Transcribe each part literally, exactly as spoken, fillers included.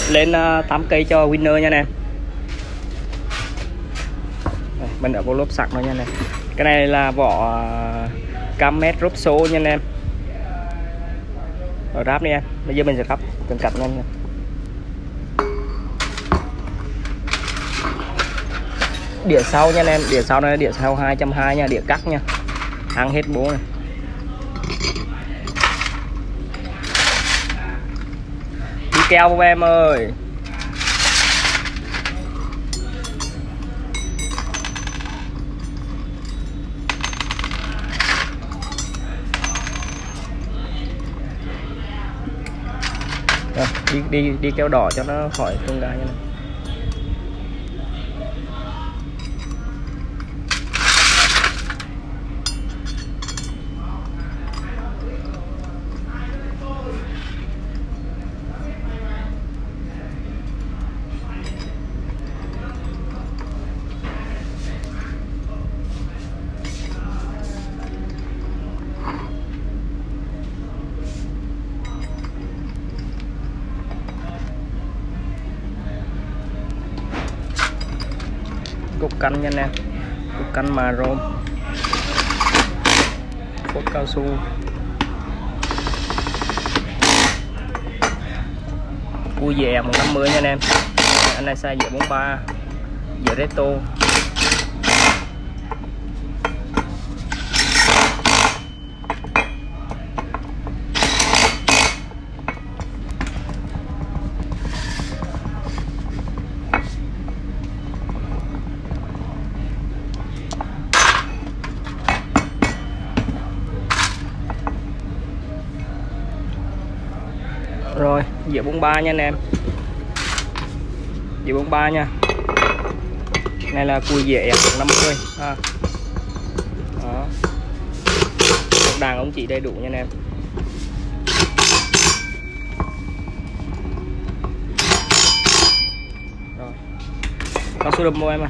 lên uh, tám cây cho winner nha anh em. Đây, mình đã có lốp sạc rồi nha anh em. Cái này là vỏ uh, Camet Rosso nha anh em. Rồi ráp đi em. Bây giờ mình sẽ ráp từng cạnh nha anh em. Đĩa sau nha anh em, đĩa sau này đĩa sau hai trăm hai mươi nha, đĩa cắt nha. Hàng hết bố này. Đi keo của em ơi. Rồi, đi đi đi keo đỏ cho nó khỏi tung ra nha này. Cục canh nha anh em, cục canh mà rôm, phốt cao su, cua dẻ một trăm năm mươi nha anh em. Anh này xài dẻ bốn ba, dẻ reto. Rồi, dĩa bốn ba nha anh em. Dĩa bốn ba nha. Này là cùi dẻ một năm mươi à. Đó. Một đàn ống chỉ đầy đủ nha anh em. Rồi. Cao su đâm môi em à.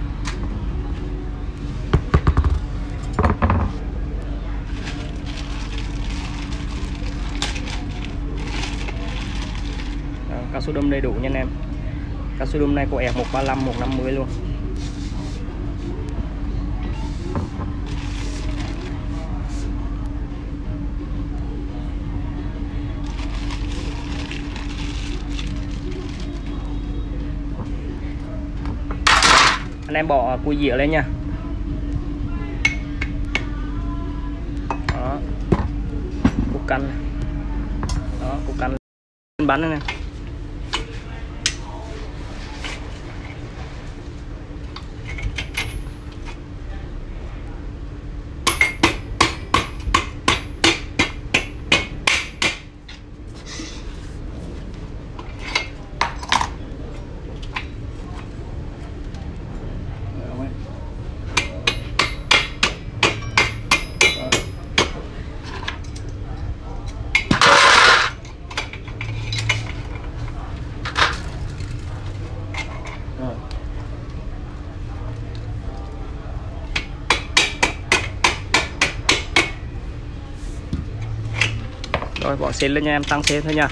Cao su đâm đầy đủ nha anh em. Cao su đâm này của ép một ba lăm, một năm mươi luôn. Anh em bỏ cùi dĩa lên nha. Đó. Cục canh. Đó, cục canh bắn này nè. Rồi bỏ xên lên nha em, tăng xên thôi nha.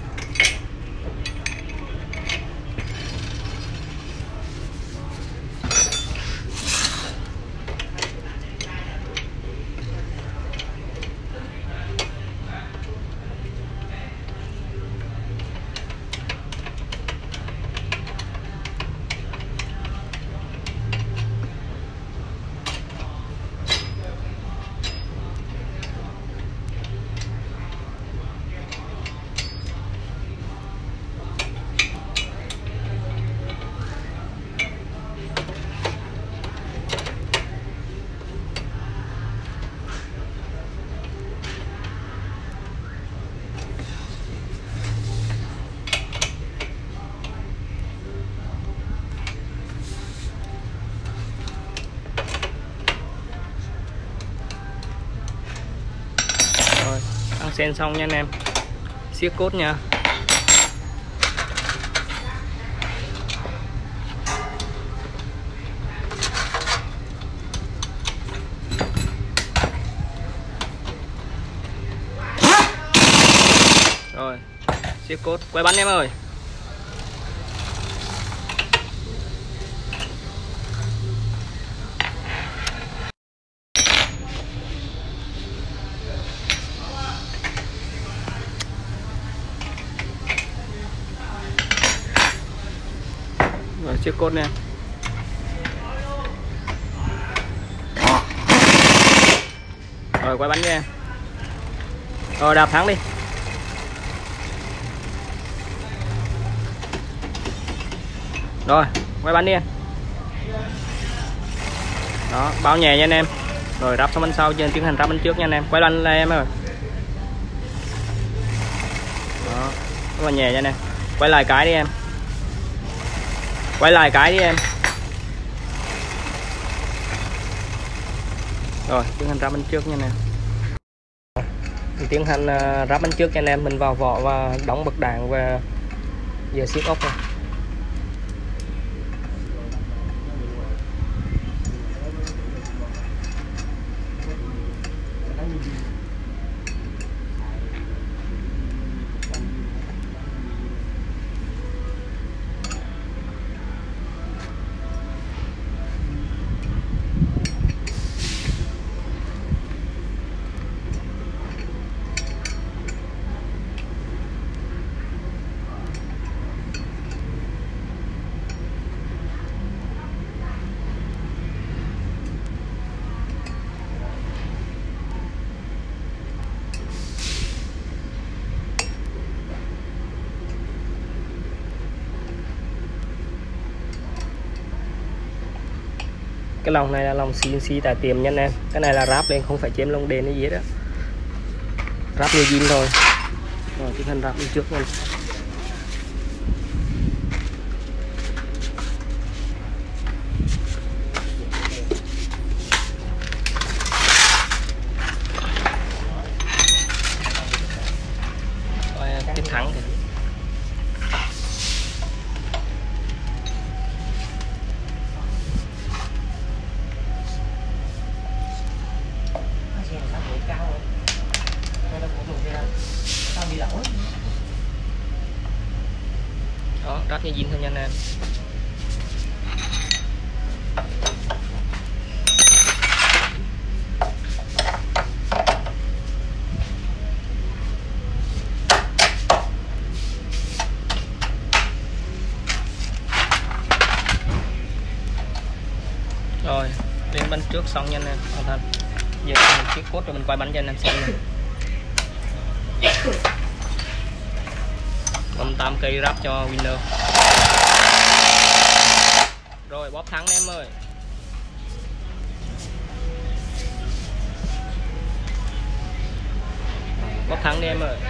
Tăng xen xong nha anh em. Siết cốt nha. Rồi, siết cốt, quay bắn em ơi. Rồi chiếc cốt nè. Rồi quay bánh nha. Rồi đạp thắng đi. Rồi quay bánh đi em. Đó, bao nhẹ nha anh em. Rồi ráp sang bánh sau, trên tiến hành ráp bánh trước nha anh em. Quay lăn lên em ơi. Đó, rất là nhẹ nha anh em. Quay lại cái đi em. Quay lại cái đi em. Rồi tiến hành ráp bánh trước nha anh em. Mình tiến hành ráp bánh trước cho anh em. Mình vào vỏ và đóng bậc đạn và giờ siết ốc rồi. Cái lòng này là lòng xê en xê tại tiệm nha anh em. Cái này là ráp lên, không phải chém lông đèn hay gì đó. Ráp như zin thôi. Rồi tiến hành ráp đi trước nha. Rồi tiếp thắng thì đó, ráp như zin thôi nha anh em. Rồi lên bánh trước xong nha anh em. Hoàn thành. Giờ mình chiếc cốt rồi mình quay bánh cho anh em xem này. Cầm tám cây ráp cho winner. Rồi bóp thắng em ơi. Bóp thắng đi em ơi.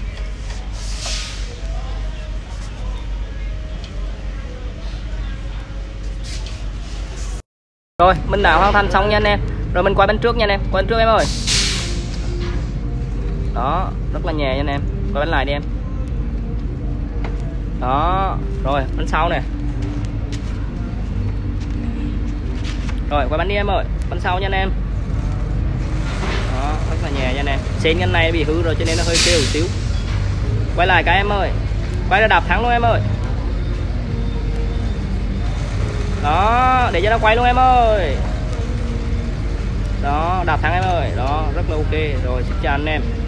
Rồi mình đã hoàn thành xong nha anh em. Rồi mình quay bánh trước nha anh em. Quay bánh trước em ơi. Đó, rất là nhẹ nha anh em. Quay bánh lại đi em. Đó, rồi bánh sau nè. Rồi quay bánh đi em ơi. Bánh sau nha anh em. Đó, rất là nhẹ nha anh em. Xên cái này bị hư rồi cho nên nó hơi kêu một xíu. Quay lại cái em ơi. Quay ra đạp thắng luôn em ơi. Đó, để cho nó quay luôn em ơi. Đó, đạp thắng em ơi. Đó, rất là ok. Rồi xin chào anh em.